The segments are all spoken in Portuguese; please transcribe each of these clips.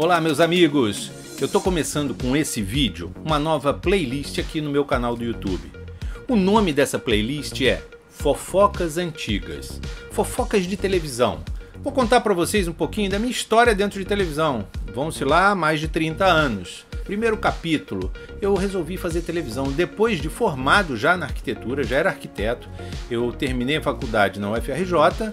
Olá, meus amigos! Eu tô começando com esse vídeo uma nova playlist aqui no meu canal do YouTube. O nome dessa playlist é Fofocas Antigas, fofocas de televisão. Vou contar para vocês um pouquinho da minha história dentro de televisão. Vamos lá, mais de 30 anos. Primeiro capítulo, eu resolvi fazer televisão. Depois de formado já na arquitetura, já era arquiteto, eu terminei a faculdade na UFRJ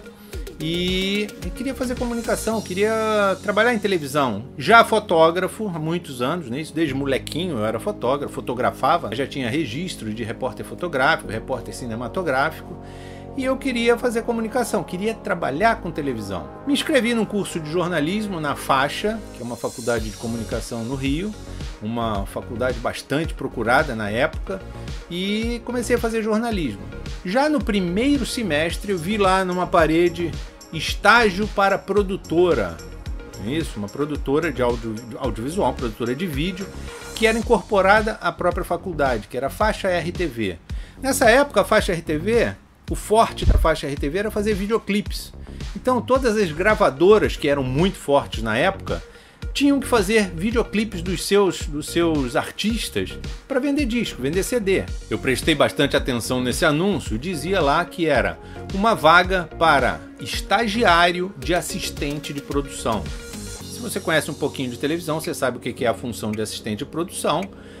e queria fazer comunicação, queria trabalhar em televisão. Já fotógrafo há muitos anos, né? Isso desde molequinho eu era fotógrafo, fotografava, já tinha registro de repórter fotográfico, repórter cinematográfico. E eu queria fazer comunicação, queria trabalhar com televisão. Me inscrevi num curso de jornalismo na Faixa, que é uma faculdade de comunicação no Rio, uma faculdade bastante procurada na época, e comecei a fazer jornalismo. Já no primeiro semestre eu vi lá numa parede estágio para produtora. Isso, uma produtora de audiovisual, uma produtora de vídeo, que era incorporada à própria faculdade, que era a Faixa RTV. Nessa época a Faixa RTV, o forte da Faixa RTV era fazer videoclipes. Então todas as gravadoras que eram muito fortes na época tinham que fazer videoclipes dos seus artistas para vender disco, vender CD. Eu prestei bastante atenção nesse anúncio, dizia lá que era uma vaga para estagiário de assistente de produção. Se você conhece um pouquinho de televisão, você sabe o que é a função de assistente de produção,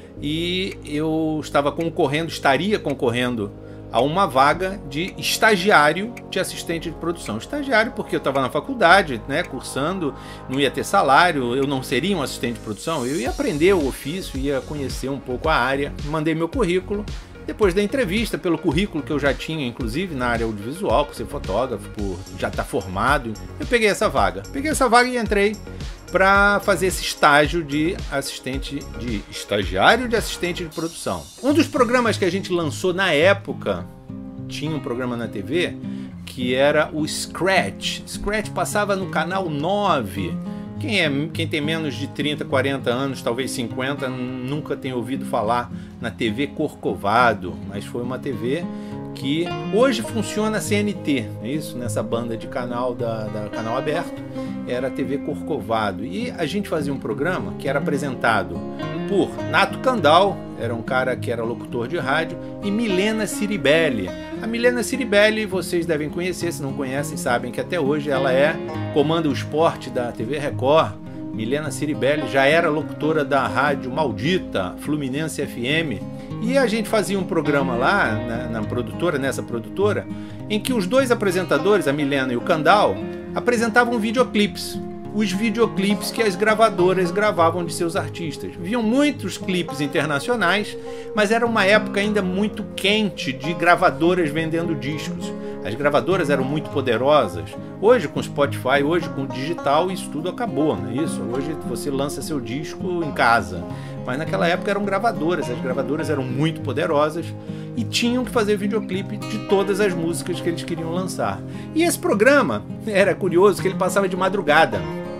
e eu estaria concorrendo a uma vaga de estagiário de assistente de produção. Estagiário porque eu estava na faculdade, né, cursando, não ia ter salário, eu não seria um assistente de produção, eu ia aprender o ofício, ia conhecer um pouco a área. Mandei meu currículo. Depois da entrevista, pelo currículo que eu já tinha, inclusive na área audiovisual, por ser fotógrafo, por já estar formado, eu peguei essa vaga. Peguei essa vaga e entrei para fazer esse estágio de estagiário de assistente de produção. Um dos programas que a gente lançou na época, tinha um programa na TV, que era o Scratch. Scratch passava no canal 9. Quem tem menos de 30, 40 anos, talvez 50, nunca tem ouvido falar na TV Corcovado, mas foi uma TV que hoje funciona a CNT, é isso? Nessa banda de canal da Canal Aberto, era a TV Corcovado. E a gente fazia um programa que era apresentado por Nato Candal, era um cara que era locutor de rádio, e Milena Ciribelli. A Milena Ciribelli vocês devem conhecer, se não conhecem, sabem que até hoje ela comanda o esporte da TV Record. Milena Ciribelli já era locutora da rádio maldita Fluminense FM, e a gente fazia um programa lá nessa produtora, em que os dois apresentadores, a Milena e o Candal, apresentavam videoclipes. Os videoclipes que as gravadoras gravavam de seus artistas. Viam muitos clipes internacionais, mas era uma época ainda muito quente de gravadoras vendendo discos. As gravadoras eram muito poderosas. Hoje com Spotify, hoje com digital, isso tudo acabou, não é isso? Hoje você lança seu disco em casa. Mas naquela época eram gravadoras, as gravadoras eram muito poderosas e tinham que fazer videoclipe de todas as músicas que eles queriam lançar. E esse programa era curioso que ele passava de madrugada.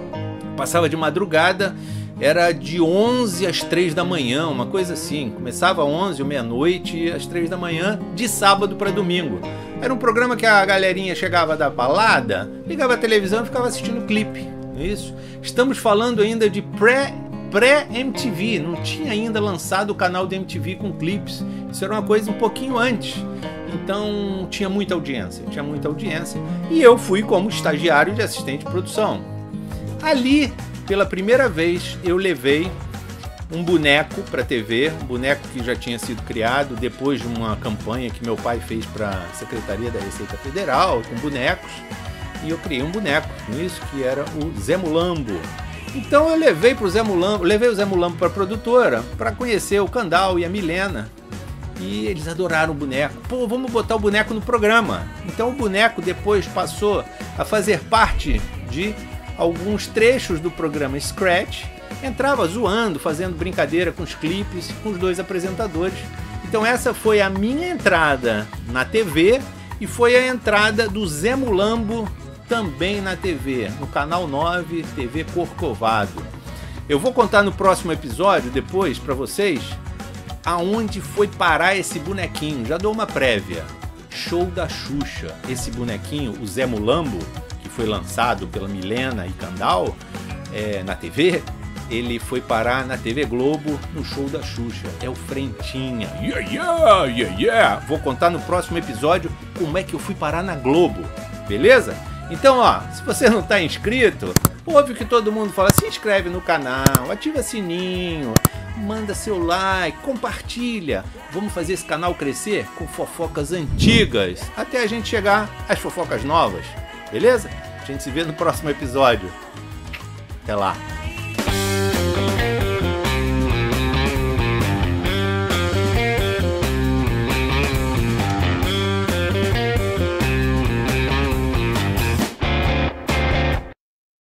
Era de 11 às 3 da manhã, uma coisa assim. Começava às 11 ou meia-noite, às 3 da manhã, de sábado para domingo. Era um programa que a galerinha chegava da balada, ligava a televisão e ficava assistindo clipe. É isso? Estamos falando ainda de pré-MTV, não tinha ainda lançado o canal da MTV com clipes. Isso era uma coisa um pouquinho antes. Então tinha muita audiência. E eu fui como estagiário de assistente de produção. Ali, pela primeira vez, eu levei um boneco para a TV, um boneco que já tinha sido criado depois de uma campanha que meu pai fez para a Secretaria da Receita Federal, com bonecos, e eu criei um boneco com isso, que era o Zé Mulambo. Então eu levei o Zé Mulambo para a produtora, para conhecer o Candal e a Milena, e eles adoraram o boneco. Pô, vamos botar o boneco no programa. Então o boneco depois passou a fazer parte de alguns trechos do programa Scratch, entrava zoando, fazendo brincadeira com os clipes, com os dois apresentadores. Então essa foi a minha entrada na TV e foi a entrada do Zé Mulambo também na TV, no Canal 9, TV Corcovado. Eu vou contar no próximo episódio, depois, para vocês, aonde foi parar esse bonequinho. Já dou uma prévia. Show da Xuxa. Esse bonequinho, o Zé Mulambo, que foi lançado pela Milena e Candal na TV, ele foi parar na TV Globo no show da Xuxa. É o Frentinha. Yeah, yeah, yeah, yeah. Vou contar no próximo episódio como é que eu fui parar na Globo. Beleza? Então, ó, se você não tá inscrito, ouve o que todo mundo fala. Se inscreve no canal, ativa sininho, manda seu like, compartilha. Vamos fazer esse canal crescer com fofocas antigas, até a gente chegar às fofocas novas. Beleza? A gente se vê no próximo episódio. Até lá.